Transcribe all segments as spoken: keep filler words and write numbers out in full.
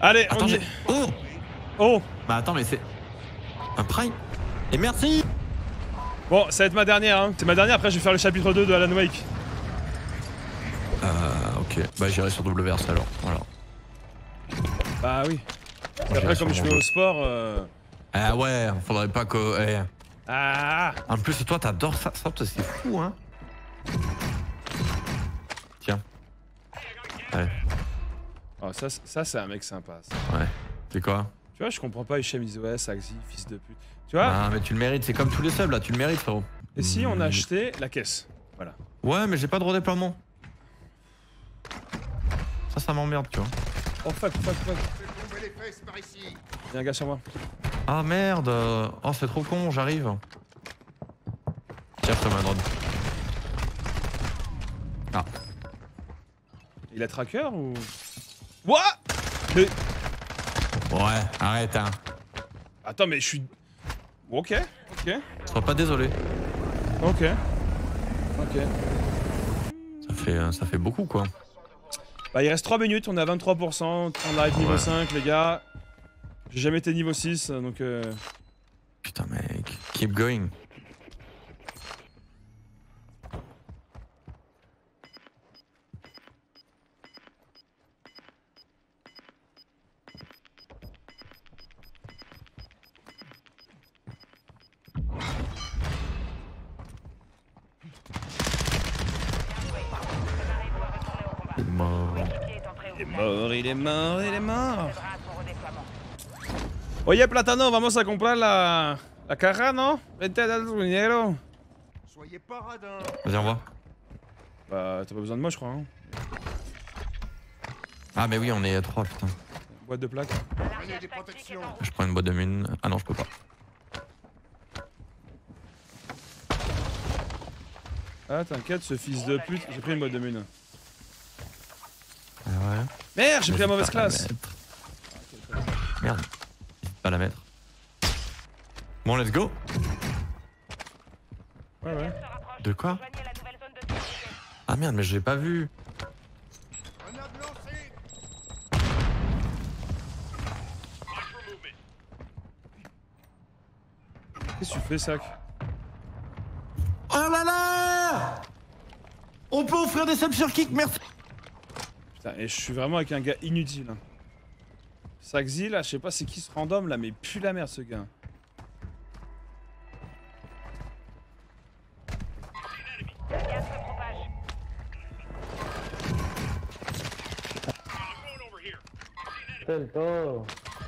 Allez, Attends, on y j'ai... est. Oh. Oh. Bah attends, mais c'est... Un prime. Et merci. Bon, ça va être ma dernière, hein. C'est ma dernière, après je vais faire le chapitre deux de Alan Wake. Euh, ok. Bah j'irai sur W R C alors, voilà. Bah oui. Moi, Après, j'irai comme je sur vais mon au jeu. sport... Euh... Ah ouais, faudrait pas que... Eh. Ah. En plus, toi, t'adores ça, ça c'est fou, hein. Tiens. Allez. Oh, ça, ça c'est un mec sympa, ça. Ouais. C'est quoi? Tu vois, je comprends pas Hichem Isoès, Axi, fils de pute. Tu vois? Ah, mais tu le mérites, c'est comme tous les subs, là, tu le mérites, frérot. Et si on Mmh. achetait la caisse? Voilà. Ouais, mais j'ai pas de redéploiement. Ça, ça m'emmerde, tu vois. Oh fuck, fuck, fuck. Y'a un gars sur moi. Ah merde. Oh, c'est trop con, j'arrive. Tiens, je te mets un drone. Ah. Il a tracker ou... What? Mais... Ouais, arrête, hein. Attends, mais je suis... Ok, ok. Sois pas désolé. Ok. Ok. Ça fait, ça fait beaucoup, quoi. Bah, il reste trois minutes, on est à vingt-trois pour cent. On arrive niveau Ouais. cinq, les gars. J'ai jamais été niveau six, donc euh... Putain, mec. Keep going. Il est mort. Il est mort, il est mort, il est mort. Oye, Platano, vamos a comprar la... La caja, ¿no? Vente a dar tu dinero. Soyez pas radin. Vas-y, envoie. Bah, t'as pas besoin de moi, je crois, hein. Ah, mais oui, on est à trois, putain. Boîte de plaques. Prenez des protections. Je prends une boîte de mine. Ah non, je peux pas. Ah, t'inquiète, ce fils de pute. J'ai pris une boîte de mine. Ah ouais. Merde, j'ai pris la N'hésite mauvaise pas à la classe. mettre. Merde. N'hésite pas à la mettre. Bon, let's go. Ouais, ouais. De quoi? Ah merde, mais je l'ai pas vu. Grenade lancée. Qu'est-ce que tu fais, sac? Oh là là! On peut offrir des subs sur Kick, merci. Putain, et je suis vraiment avec un gars inutile. Hein. Saxi, là, je sais pas c'est qui ce random là, mais pue la merde ce gars. Todo.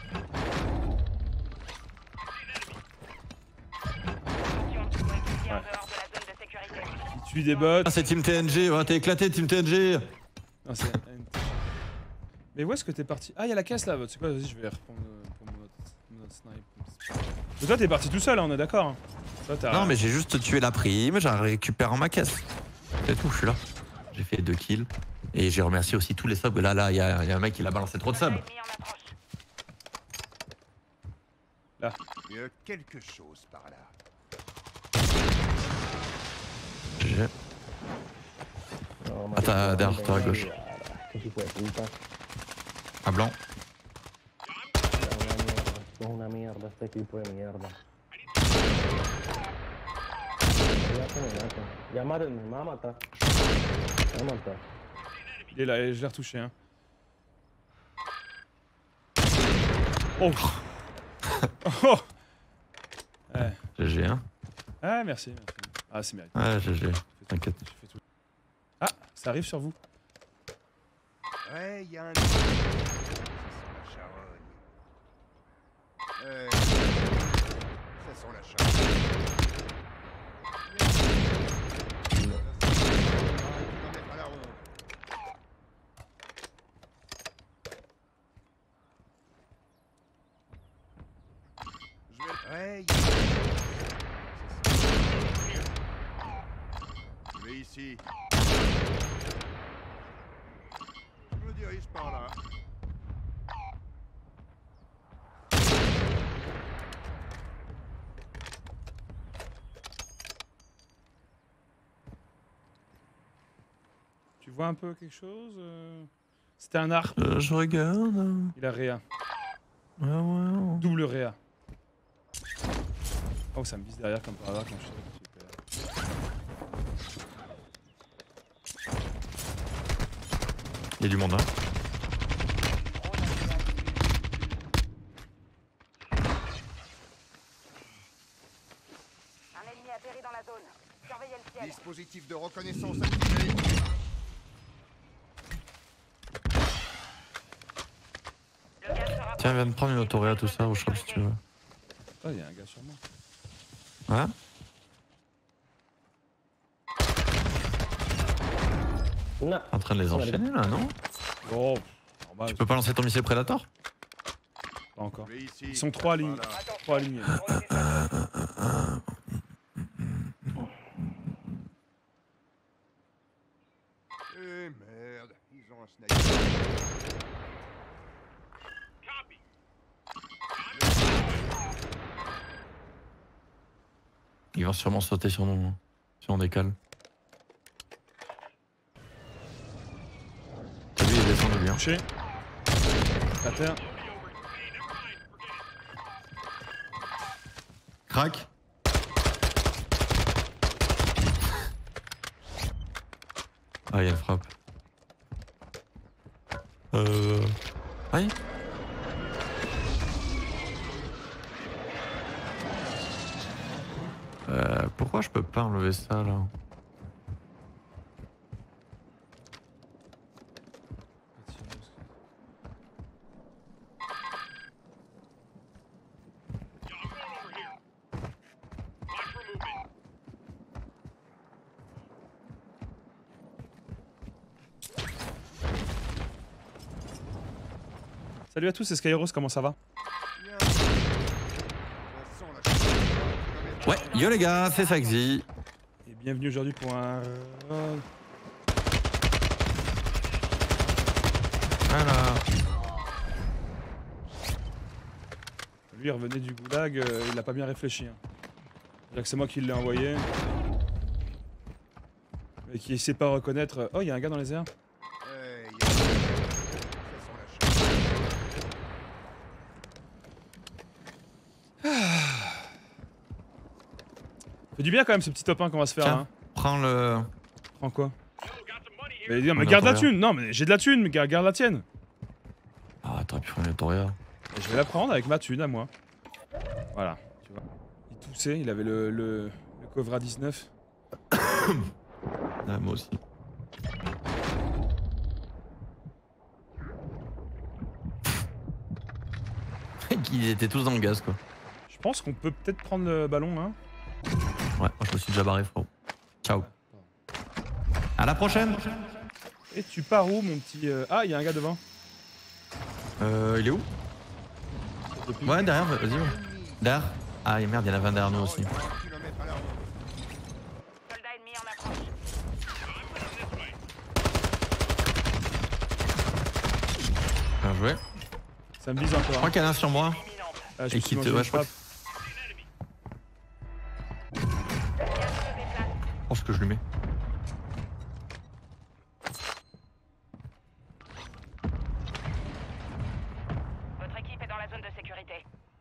Il tue des bots. Ah, c'est Team T N G, ouais, t'es éclaté, Team T N G. Non, c'est... Mais où est-ce que t'es parti? Ah, il y a la caisse là, c'est quoi? Vas-y, je vais reprendre euh, pour mon autre, mon autre snipe. Mais toi, t'es parti tout seul, hein, on est d'accord. Hein. Toi, t'as... Non, mais j'ai juste tué la prime, j'ai récupéré ma caisse. C'est tout, je suis là. J'ai fait deux kills. Et j'ai remercié aussi tous les subs. Là, là, il y, y a un mec qui a balancé trop de subs. Là. Il y a quelque chose par là. G G. Ah, t'as derrière toi à gauche. À blanc. Es una mierda este equipo de mierda. Ya Mario me va a matar. Me va a matar. Il est là, je l'ai retouché. Hein. Oh. Oh. Ouais. G G, hein. Ah, merci, merci. Ah, c'est mérité. Ouais, G G. T'inquiète. J'ai fait tout. Ah, ça arrive sur vous. Ouais, il y a un... Ça sent la charogne. Euh... Ça sent la charogne. Tu vas mettre à la ronde. Je vais... Ouais, il y a... Je vais ici. Je me dirige par là. Tu vois un peu quelque chose euh... C'était un art. Euh, je regarde. Il a réa. Ouais, ouais. Double réa. Oh, ça me vise derrière comme par hasard quand je suis. Super. Il y a du monde là. Un ennemi atterri dans la zone. Surveillez le ciel. Dispositif de reconnaissance activé. Le gaz sera Tiens, viens de prendre une autoréa, tout ça, au shop si tu veux. Oh, il y a un gars sur moi. Ouais. Non. En train de les enchaîner là, non? Oh, normal. Tu peux pas lancer ton missile Predator? Pas encore. Oui, ici. Ils sont trois alignés. Voilà. Trois alignés. Eh merde, ils ont un sniper. Ils vont sûrement sauter sur nous, si on décale. T'as vu, il descend de lui. Hein. Touché. À terre. Crac. Ah, il y a une frappe. Euh. Aïe. Euh, pourquoi je peux pas enlever ça là? Salut à tous, c'est Skyros, comment ça va? Bien. Ça sent la chose. Ouais, yo les gars, c'est Saxy. Et bienvenue aujourd'hui pour un... Voilà. Lui il revenait du goulag, euh, il a pas bien réfléchi. Hein. C'est-à-dire que c'est moi qui l'ai envoyé. Et qui sait pas reconnaître... Oh, il y a un gars dans les airs. Eh, y a- Ça sent la chose. Fait du bien quand même ce petit top un qu'on va se faire. Tiens. Hein. Prends le. Prends quoi? Mais, non, mais On garde la entend thune! Non, mais j'ai de la thune, mais garde, garde la tienne! Ah, t'aurais pu prendre une autoréa. Et je vais la prendre avec ma thune à moi. Voilà, tu vois. Il toussait, il avait le, le, le Cobra dix-neuf. Ah, moi aussi. Ils étaient tous dans le gaz quoi. Je pense qu'on peut peut-être prendre le ballon, hein. Ouais, moi je me suis déjà barré, frérot. Ciao. À la prochaine. Et tu pars où, mon petit... euh, Ah, il y a un gars devant. Euh, il est où? Depuis- Ouais, derrière, vas-y. ouais. Derrière. Ah, et merde, il y en avait un derrière nous aussi. Kilomètres à l'heure. soldat ennemi en approche. Bien joué. Ça me vise Je encore. crois Hein. qu'il y en a un sur moi. Ah, je Et me qui suis te- mangé ouais, une je crois frappe. Je pense que je lui mets. Votre équipe est dans la zone de sécurité.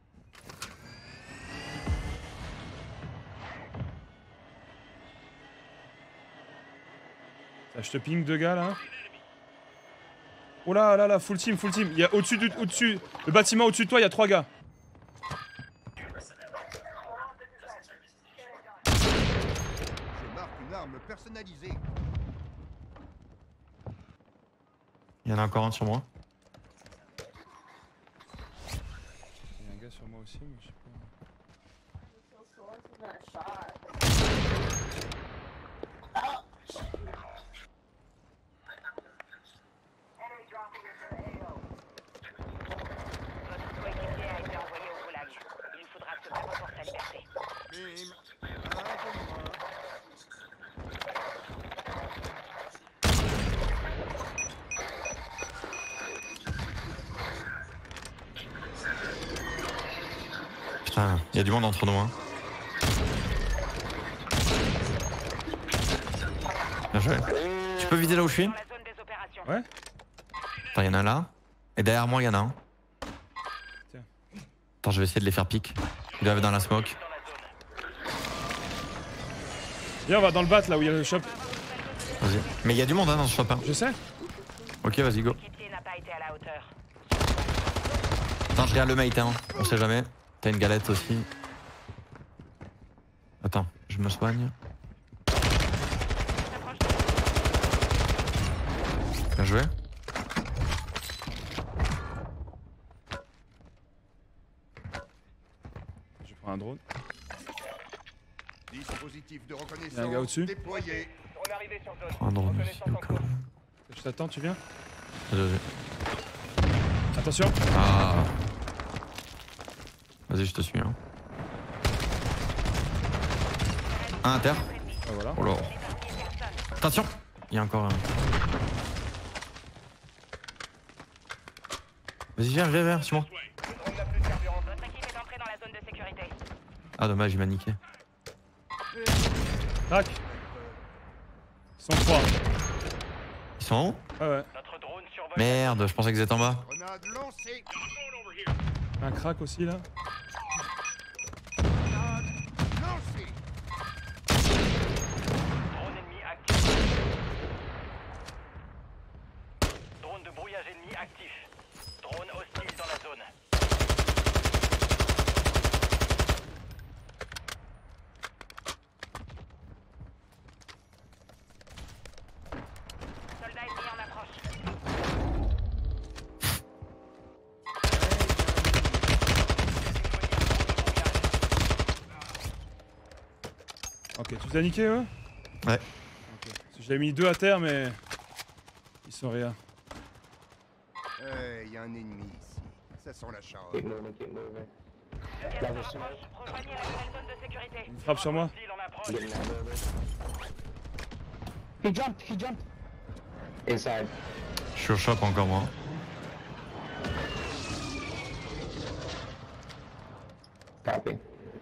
Ah, je te ping deux gars là. Oh là là là, full team, full team. Il y a au-dessus du, au-dessus, le bâtiment au-dessus de toi, il y a trois gars. Je marque une arme personnalisée. Il y en a encore un sur moi. Il y a un gars sur moi aussi, mais je sais pas. Votre coéquipier a été envoyé au goulag. Il lui faudra se battre pour sa liberté. Bim. Un de moins. Putain, il y a du monde entre nous. Hein. Bien joué. Tu peux viser là où je suis? Dans la zone des opérations. Ouais. Attends, y'en a là. Et derrière moi, y'en a un. Tiens. Attends, je vais essayer de les faire pique. Ils doivent être dans la smoke. Viens, on va dans le bat là où il y a le shop. Vas-y. Mais il y a du monde hein, dans ce shop. Hein. Je sais. Ok, vas-y, go. L'équipier n'a pas été à la hauteur. Attends, je regarde le mate, hein. On sait jamais. T'as une galette aussi. Attends, je me soigne. Bien joué. Je prends un drone. Dispositif de reconnaissance Il y a un gars au-dessus. déployé. On est arrivé sur zone. Prends un drone ici au cas où. Je t'attends, tu viens? Vas-y, vas-y. Attention. Ah. Vas-y, je te suis. Hein. Un à terre. Ah, voilà. Oh là. Attention. Il y a encore un. Vas-y, viens, viens, viens, suis-moi. Le drone n'a plus de carburant. Votre équipe est entrée dans la zone de sécurité. Ah, dommage, il m'a niqué. Tac. Ils sont trois. Ils sont en haut? Ah ouais. Notre drone survole. Merde, je pensais qu'ils étaient en bas. Grenade lancée. Un crack aussi là. Lancée. Drone ennemi actif. Drone de brouillage ennemi actif. Drone hostile dans la zone. Soldat ennemi en approche. Ok, tu les as niqués eux? Ouais. Ok. Parce que j'avais mis deux à terre mais. Ils sont rien. Il y a un ennemi ici. Ça sent la charge. Keep moving, keep moving. Deuxième zone approche. Rejoignez la nouvelle zone de sécurité. Une frappe sur moi. Hostile en approche. Getting that moving. He jumped, he jumped. Inside. Je suis au shop encore, moi. Copy.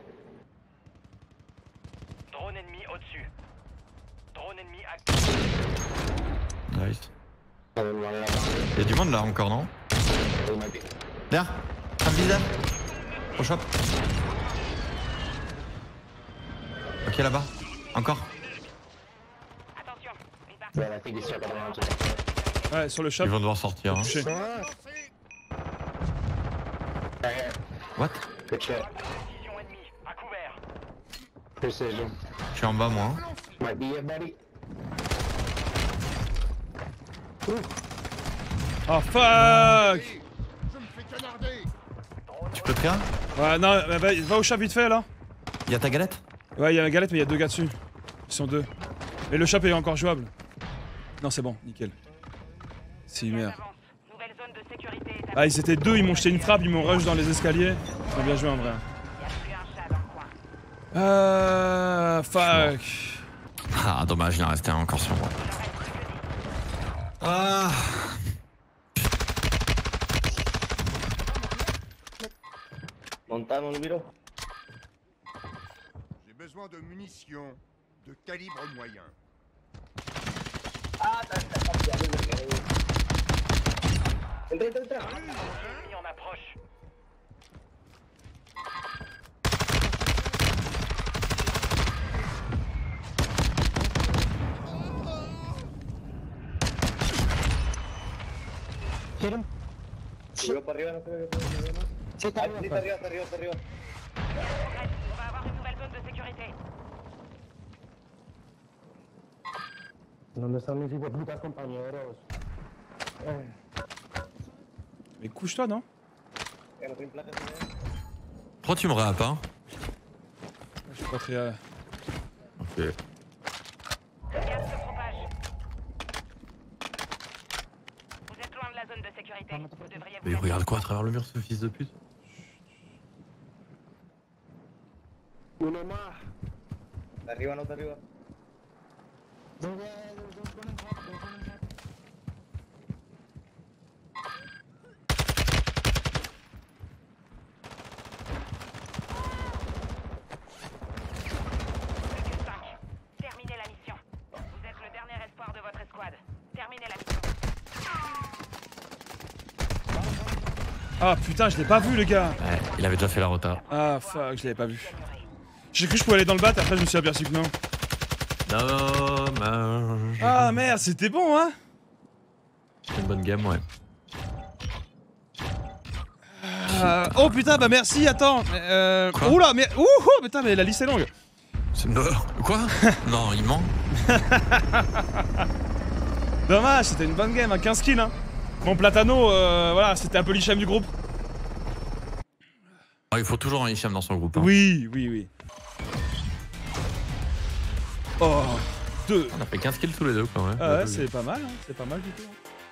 Drone ennemi au-dessus. Drone ennemi actif. Nice. Another one right on. Il y a du monde là encore, non? They might be. Derrière. Un visage. Au shop. Ok, là-bas. Encore. Attention, une partie. Yeah, I think he's circled around to the Ouais, sur le shop. Ils vont devoir sortir. Hein. Touché. Right here. What? Good shit. Précision ennemie. À couvert. Precision. Je suis en bas, moi. Hein. Might be it, buddy. Oh fuck! Je me fais canarder. Tu peux te rien? Ouais, non, va, va au shop vite fait là. Il y a ta galette? Ouais, il y a la galette, mais il y a deux gars dessus. Ils sont deux. Mais le shop est encore jouable. Non, c'est bon, nickel. C'est une merde. Avance. Nouvelle zone de sécurité établie. Ah, ils étaient deux, ils m'ont jeté une frappe, ils m'ont rush dans les escaliers. Ils ont bien joué en vrai. Il y a plus un chat dans le coin. Euh. Fuck. Ah, dommage, il en restait un encore sur moi. Ah. Montano le bureau. J'ai besoin de munitions de calibre moyen. Entra, entra, entra. Ennemi en approche. Hit him. Arriba, para arriba, no creo que pueda arriba. Sí, está Ah, arriba, sí, pues. está arriba, está arriba, está arriba. Bref, on va avoir une nouvelle zone de sécurité. ¿Dónde están mis hijos putas compañeros? Mais couche-toi, non? Que no tienen placas, ¿no? Pourquoi tu me réas pas? Je suis pas très. euh, Ok. Le gaz se propage. Vous êtes loin de la zone de sécurité. Vous devriez vous Mais il regarde quoi à travers le mur, ce fils de pute? Uno más. De arriba, no de arriba. There's, uh, there's, there's one on top, there's one on top. Plus que cinq. Terminez la mission. Vous êtes le dernier espoir de votre escouade. Terminez la mission. Ah putain, je l'ai pas vu, le gars. Ouais, il avait déjà fait la rota. Ah fuck, je l'avais pas vu. J'ai cru que je pouvais aller dans le bat, après je me suis aperçu que non. Dommage. Ah merde, c'était bon, hein. C'est une bonne game, ouais. Euh, oh putain, bah merci, attends. Euh, Quoi oula, mais. Ouh, putain, mais la liste est longue. C'est une... Quoi? Non, il ment. Dommage, c'était une bonne game, hein, quinze kills, hein. Bon, Platano, euh, voilà, c'était un peu l'Hicham du groupe. Ah, il faut toujours un Hicham dans son groupe. Hein. Oui, oui, oui. Oh, deux. On a fait quinze kills tous les deux, quoi. Ouais. Ah ouais, c'est pas mal, hein, c'est pas mal du tout.